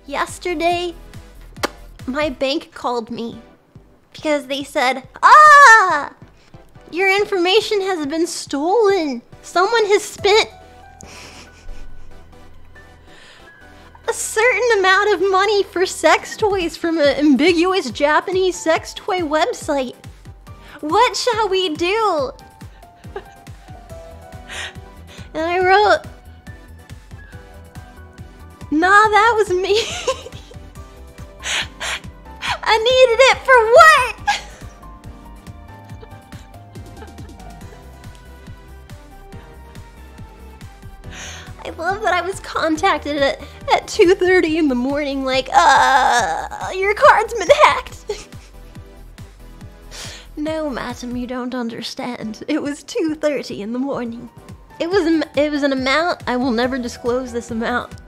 Yesterday, my bank called me because they said, "Ah! Your information has been stolen. Someone has spent a certain amount of money for sex toys from an ambiguous Japanese sex toy website. What shall we do?" And I wrote, "Nah, that was me." I needed it for what? I love that I was contacted at 2:30 in the morning like, your card's been hacked." No, madam, you don't understand. It was 2:30 in the morning. It was an amount. I will never disclose this amount.